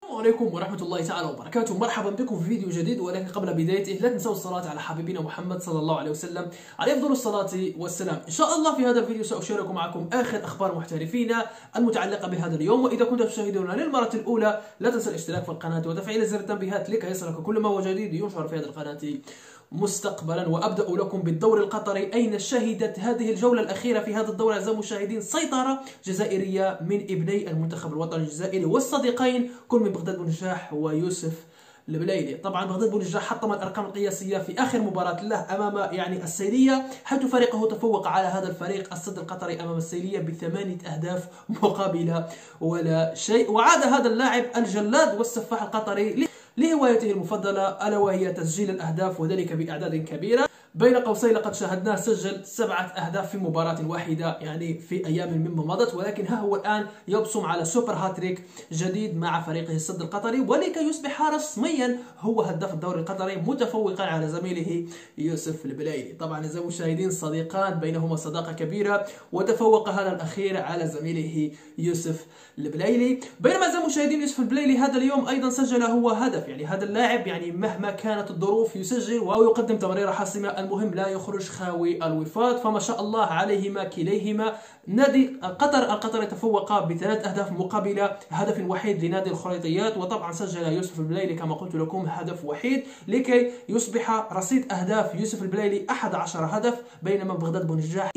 السلام عليكم ورحمة الله تعالى وبركاته. مرحبا بكم في فيديو جديد، ولكن قبل بدايته لا تنسوا الصلاة على حبيبنا محمد صلى الله عليه وسلم عليه أفضل الصلاة والسلام. إن شاء الله في هذا الفيديو سأشارك معكم آخر أخبار محترفين المتعلقة بهذا اليوم. وإذا كنت تشاهدوننا للمرة الأولى لا تنسى الاشتراك في القناة وتفعيل زر التنبيهات لكي يصلك كل ما هو جديد ينشر في هذه القناة مستقبلا. وأبدأ لكم بالدوري القطري، أين شهدت هذه الجولة الأخيرة في هذا الدوري أعزائي المشاهدين سيطرة جزائرية من ابني المنتخب الوطني الجزائري والصديقين كل من بغداد بونجاح ويوسف البلايلي. طبعا بغداد بونجاح حطم الارقام القياسيه في اخر مباراه له امام السيليه، حيث فريقه تفوق على هذا الفريق السد القطري امام السيليه ب8 أهداف مقابله ولا شيء. وعاد هذا اللاعب الجلاد والسفاح القطري لهوايته المفضله الا وهي تسجيل الاهداف، وذلك باعداد كبيره. بين قوسين لقد شاهدناه سجل 7 أهداف في مباراة واحدة في أيام مما مضت، ولكن ها هو الآن يبصم على سوبر هاتريك جديد مع فريقه السد القطري، ولكي يصبح رسميا هو هداف الدوري القطري متفوقا على زميله يوسف البلايلي. طبعا أعزائي المشاهدين صديقان بينهما صداقة كبيرة، وتفوق هذا الأخير على زميله يوسف البلايلي. بينما أعزائي المشاهدين يوسف البلايلي هذا اليوم أيضا سجل هو هدف. هذا اللاعب مهما كانت الظروف يسجل ويقدم تمريرة حاسمة، المهم لا يخرج خاوي الوفاض. فما شاء الله عليهما كليهما. نادي قطر القطري تفوق ب3 أهداف مقابل هدف وحيد لنادي الخريطيات، وطبعا سجل يوسف البلايلي كما قلت لكم هدف وحيد لكي يصبح رصيد أهداف يوسف البلايلي 11 هدف، بينما بغداد بونجاح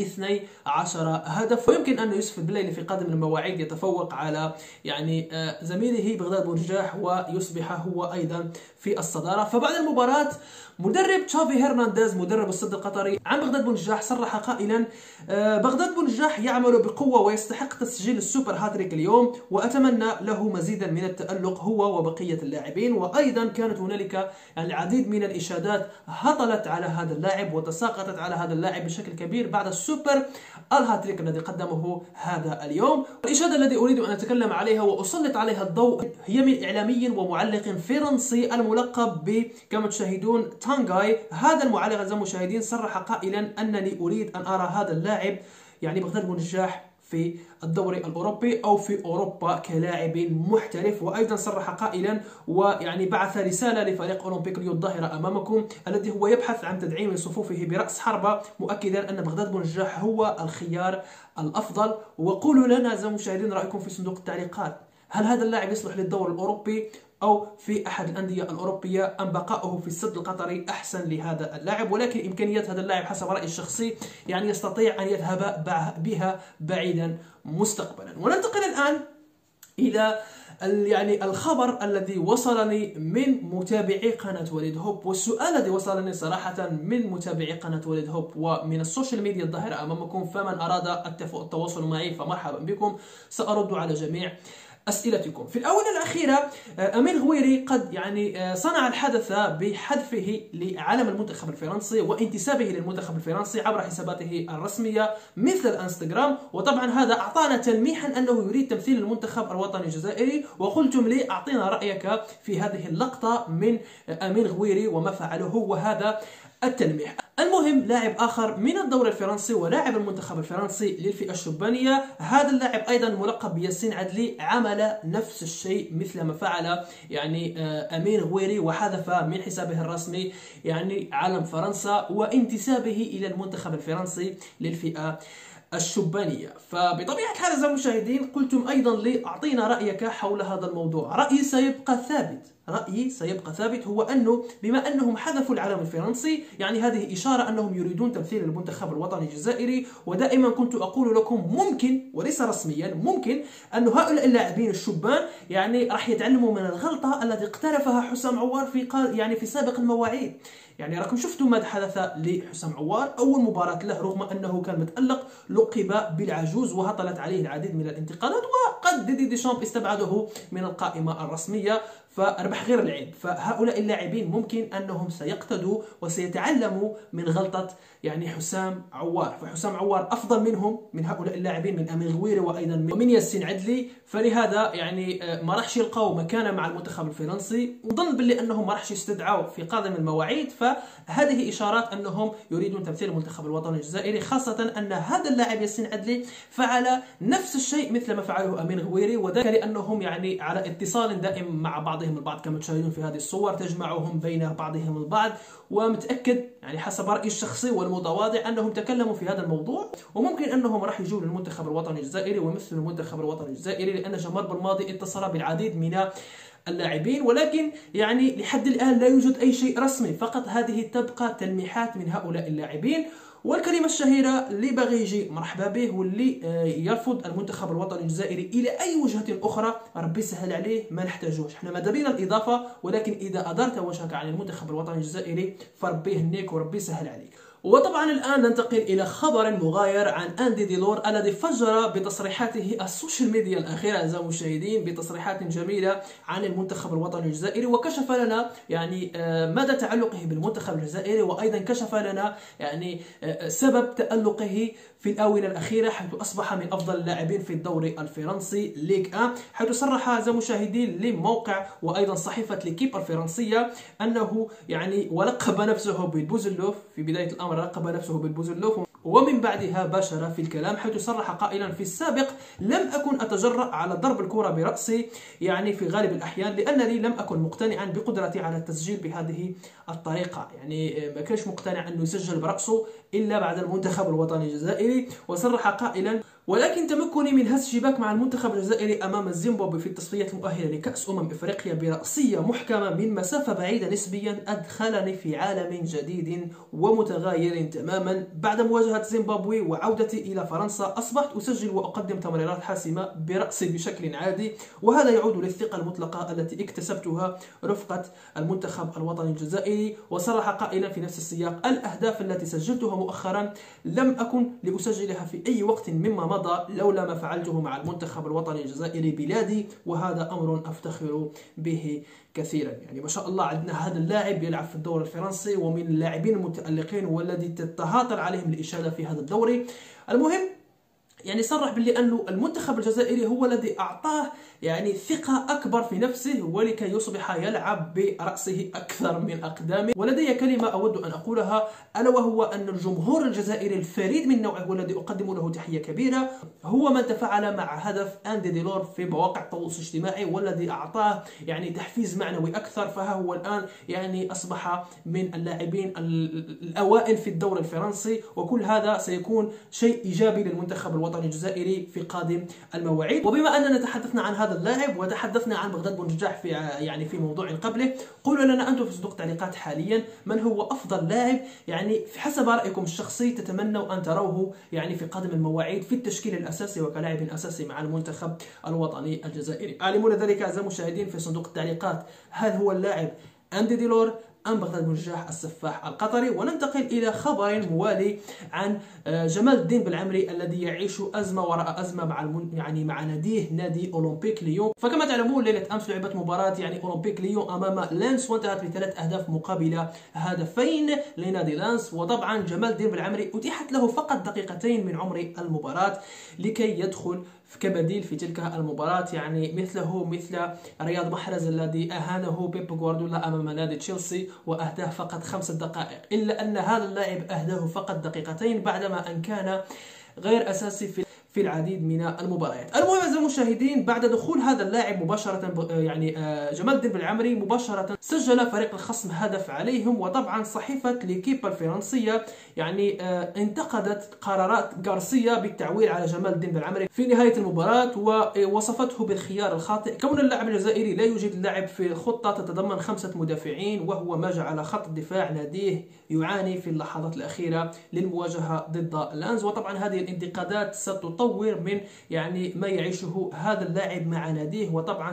12 هدف. ويمكن أن يوسف البلايلي في قادم المواعيد يتفوق على زميله بغداد بونجاح ويصبح هو أيضا في الصدارة. فبعد المباراة مدرب تشافي هرنانديز مدرب السد القطري عن بغداد بونجاح صرح قائلا: بغداد بونجاح يعمل بقوة ويستحق تسجيل السوبر هاتريك اليوم، وأتمنى له مزيدا من التألق هو وبقية اللاعبين. وأيضا كانت هنالك العديد من الإشادات هطلت على هذا اللاعب وتساقطت على هذا اللاعب بشكل كبير بعد السوبر الهاتريك الذي قدمه هذا اليوم. الإشادة التي أريد أن أتكلم عليها وأسلط عليها الضوء هي من إعلامي ومعلق فرنسي الملقب كما تشاهدون تانغاي. هذا المعلق أعزائي المشاهدين صرح قائلا: أنني أريد أن أرى هذا اللاعب بغداد بونجاح في الدوري الأوروبي أو في أوروبا كلاعب محترف. وأيضا صرح قائلا بعث رسالة لفريق أولمبيك ليون الظاهرة أمامكم الذي هو يبحث عن تدعيم صفوفه برأس حربة، مؤكدا أن بغداد بونجاح هو الخيار الأفضل. وقولوا لنا أعزائي المشاهدين رأيكم في صندوق التعليقات، هل هذا اللاعب يصلح للدوري الأوروبي أو في أحد الأندية الأوروبية، أم بقاؤه في السد القطري أحسن لهذا اللاعب؟ ولكن إمكانيات هذا اللاعب حسب رأيي الشخصي يستطيع أن يذهب بها بعيدا مستقبلا. وننتقل الآن إلى الخبر الذي وصلني من متابعي قناة وليد هوب، والسؤال الذي وصلني صراحة من متابعي قناة وليد هوب ومن السوشيال ميديا الظاهرة أمامكم. فمن أراد التواصل معي فمرحبا بكم، سأرد على جميع أسئلتكم. في الآونة الأخيرة أمين غويري قد صنع الحدث بحذفه لعلم المنتخب الفرنسي وانتسابه للمنتخب الفرنسي عبر حساباته الرسمية مثل الانستغرام. وطبعا هذا أعطانا تلميحا أنه يريد تمثيل المنتخب الوطني الجزائري. وقلتم لي أعطينا رأيك في هذه اللقطة من أمين غويري وما فعله، وهذا التلميح. المهم لاعب آخر من الدوري الفرنسي ولاعب المنتخب الفرنسي للفئة الشبانية، هذا اللاعب أيضا ملقب بياسين عدلي، عمل نفس الشيء مثل ما فعل أمين غويري، وحذف من حسابه الرسمي علم فرنسا وانتسابه إلى المنتخب الفرنسي للفئة الشبانية. فبطبيعة الحال أعزائي المشاهدين قلتم أيضا لي أعطينا رأيك حول هذا الموضوع. رأيي سيبقى ثابت، هو أنه بما أنهم حذفوا العلم الفرنسي هذه إشارة أنهم يريدون تمثيل المنتخب الوطني الجزائري. ودائما كنت أقول لكم ممكن وليس رسميا ممكن أن هؤلاء اللاعبين الشبان راح يتعلموا من الغلطة التي اقترفها حسام عوار في سابق المواعيد. راكم شفتوا ماذا حدث لحسام عوار أول مباراة له، رغم أنه كان متألق لقب بالعجوز وهطلت عليه العديد من الانتقادات، وقد ديدي ديشامب استبعده من القائمة الرسمية. فربح غير العيب. فهؤلاء اللاعبين ممكن أنهم سيقتدوا وسيتعلموا من غلطة يعني حسام عوار. فحسام عوار أفضل منهم، من هؤلاء اللاعبين، من أمين غويري وأيضا من ياسين عدلي. فلهذا يعني ما راحش يلقاو مكانه مع المنتخب الفرنسي، ونظن باللي أنهم ما راحش يستدعوا في قادم المواعيد. فهذه إشارات أنهم يريدون تمثيل المنتخب الوطني الجزائري، خاصة أن هذا اللاعب ياسين عدلي فعل نفس الشيء مثل ما فعله أمين غويري، وذلك لأنهم يعني على اتصال دائم مع بعضهم البعض كما تشاهدون في هذه الصور تجمعهم بين بعضهم البعض. ومتأكد يعني حسب رأيي الشخصي والمتواضع أنهم تكلموا في هذا الموضوع، وممكن أنهم راح يجوا للمنتخب الوطني الجزائري ويمثلوا المنتخب الوطني الجزائري، لأن جمال بالماضي اتصل بالعديد من اللاعبين، ولكن يعني لحد الآن لا يوجد أي شيء رسمي، فقط هذه تبقى تلميحات من هؤلاء اللاعبين. والكلمة الشهيرة اللي باغي يجي مرحبا به، واللي يرفض المنتخب الوطني الجزائري إلى أي وجهة أخرى ربي يسهل عليه، ما نحتاجوش. احنا ماذا بينا الإضافة، ولكن إذا أدرت وجهك عن المنتخب الوطني الجزائري فربي يهنيك وربي يسهل عليك. وطبعا الآن ننتقل إلى خبر مغاير عن أندي ديلور الذي فجر بتصريحاته السوشيال ميديا الأخيرة أعزائي المشاهدين بتصريحات جميلة عن المنتخب الوطني الجزائري، وكشف لنا يعني مدى تعلقه بالمنتخب الجزائري، وأيضا كشف لنا يعني سبب تألقه في الآونة الأخيرة، حيث أصبح من أفضل اللاعبين في الدوري الفرنسي ليغ 1، حيث صرح أعزائي المشاهدين لموقع وأيضا صحيفة ليكيب الفرنسية أنه يعني ولقب نفسه بالبوزلوف في بداية الأمر، لقب نفسه بالبوزلوف، ومن بعدها باشر في الكلام، حيث صرح قائلا: في السابق لم أكن أتجرأ على ضرب الكرة برأسي يعني في غالب الأحيان، لأنني لم أكن مقتنعا بقدرتي على التسجيل بهذه الطريقة. يعني ما كانش مقتنع أنه يسجل برأسه إلا بعد المنتخب الوطني الجزائري. وصرح قائلا: ولكن تمكني من هز شباك مع المنتخب الجزائري أمام الزيمبابوي في التصفيات المؤهلة لكأس إفريقيا برأسية محكمة من مسافة بعيدة نسبيا أدخلني في عالم جديد ومتغير تماما. بعد مواجهة زيمبابوي وعودتي إلى فرنسا أصبحت أسجل وأقدم تمريرات حاسمة برأسي بشكل عادي، وهذا يعود للثقة المطلقة التي اكتسبتها رفقة المنتخب الوطني الجزائري. وصرح قائلا في نفس السياق: الأهداف التي سجلتها مؤخرا لم أكن لأسجلها في أي وقت مما مضى لولا ما فعلته مع المنتخب الوطني الجزائري بلادي، وهذا أمر أفتخر به كثيرا. يعني ما شاء الله عندنا هذا اللاعب يلعب في الدوري الفرنسي ومن اللاعبين المتألقين والذي تتهاطل عليهم الإشادة في هذا الدوري. المهم يعني صرح باللي أنه المنتخب الجزائري هو الذي أعطاه يعني ثقة أكبر في نفسه ولكي يصبح يلعب برأسه أكثر من أقدامه. ولدي كلمة أود أن أقولها، ألا وهو أن الجمهور الجزائري الفريد من نوعه والذي أقدم له تحية كبيرة هو من تفاعل مع هدف أندي ديلور في مواقع التواصل الاجتماعي والذي أعطاه يعني تحفيز معنوي أكثر. فها هو الآن يعني أصبح من اللاعبين الأوائل في الدوري الفرنسي، وكل هذا سيكون شيء إيجابي للمنتخب الوطني الجزائري في قادم المواعيد. وبما أننا تحدثنا عن هذا اللاعب وتحدثنا عن بغداد بونجاح في موضوع قبله، قولوا لنا أنتم في صندوق التعليقات حاليا من هو أفضل لاعب يعني حسب رأيكم الشخصي تتمنوا أن تروه يعني في قادم المواعيد في التشكيل الأساسي وكلاعب أساسي مع المنتخب الوطني الجزائري. أعلمونا ذلك أعزائي المشاهدين في صندوق التعليقات. هل هو اللاعب أندي ديلور أم بغداد بونجاح السفاح القطري؟ وننتقل إلى خبر موالي عن جمال الدين بالعمري الذي يعيش أزمة وراء أزمة مع ناديه نادي أولمبيك ليون. فكما تعلمون ليلة أمس لعبت مباراة يعني أولمبيك ليون أمام لانس وانتهت ب3 أهداف مقابل هدفين لنادي لانس. وطبعا جمال الدين بالعمري أتيحت له فقط دقيقتين من عمر المباراة لكي يدخل كبديل في تلك المباراة، يعني مثل رياض محرز الذي أهانه بيب غوارديولا أمام نادي تشيلسي وأهداه فقط 5 دقائق، إلا أن هذا اللاعب أهداه فقط دقيقتين بعدما أن كان غير أساسي في العديد من المباريات. المهم أعزائي المشاهدين، بعد دخول هذا اللاعب مباشرة يعني جمال الدين بالعمري مباشرة سجل فريق الخصم هدف عليهم. وطبعا صحيفة ليكيب الفرنسية يعني انتقدت قرارات غارسيا بالتعويل على جمال الدين بالعمري في نهاية المباراة، ووصفته بالخيار الخاطئ كون اللاعب الجزائري لا يوجد لاعب في خطة تتضمن 5 مدافعين، وهو ما جعل خط الدفاع ناديه يعاني في اللحظات الأخيرة للمواجهة ضد لانز. وطبعا هذه الانتقادات ستطور من يعني ما يعيشه هذا اللاعب مع ناديه، وطبعا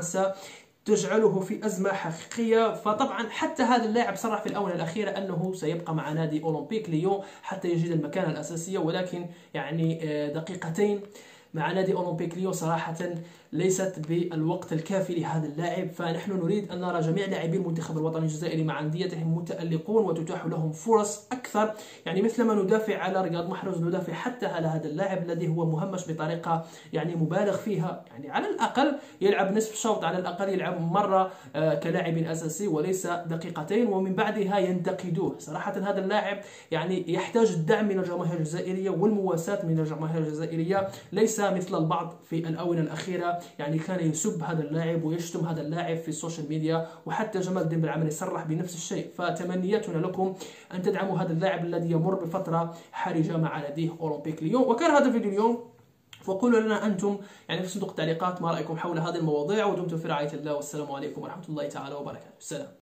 تجعله في أزمة حقيقية. فطبعا حتى هذا اللاعب صرح في الآونة الأخيرة أنه سيبقى مع نادي أولمبيك ليون حتى يجد المكانة الأساسية، ولكن يعني دقيقتين مع نادي أولمبيك ليون صراحة ليست بالوقت الكافي لهذا اللاعب. فنحن نريد أن نرى جميع لاعبي المنتخب الوطني الجزائري مع أنديتهم متألقون وتتاح لهم فرص أكثر، يعني مثلما ندافع على رياض محرز ندافع حتى على هذا اللاعب الذي هو مهمش بطريقة يعني مبالغ فيها. يعني على الأقل يلعب نصف شوط، على الأقل يلعب مرة كلاعب أساسي وليس دقيقتين ومن بعدها ينتقدوه. صراحة هذا اللاعب يعني يحتاج الدعم من الجماهير الجزائرية والمواساة من الجماهير الجزائرية، ليس مثل البعض في الآونة الأخيرة يعني كان يسب هذا اللاعب ويشتم هذا اللاعب في السوشيال ميديا، وحتى جمال الدين بالعمري صرح بنفس الشيء. فتمنياتنا لكم أن تدعموا هذا اللاعب الذي يمر بفترة حرجة مع ناديه أولمبيك ليون. وكان هذا الفيديو اليوم، وقولوا لنا أنتم يعني في صندوق التعليقات ما رأيكم حول هذه المواضيع، ودمتم في رعاية الله، والسلام عليكم ورحمة الله تعالى وبركاته. السلام.